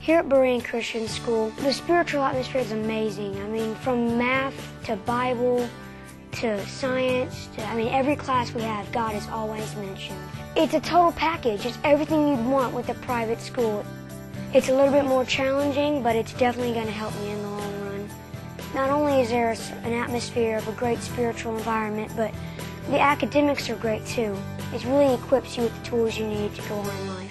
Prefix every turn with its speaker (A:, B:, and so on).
A: Here at Berean Christian School, the spiritual atmosphere is amazing. I mean, from math to Bible to science to, every class we have, God is always mentioned. It's a total package. It's everything you'd want with a private school. It's a little bit more challenging, but it's definitely going to help me in the long run. Not only is there an atmosphere of a great spiritual environment, but the academics are great too. It really equips you with the tools you need to go on in life.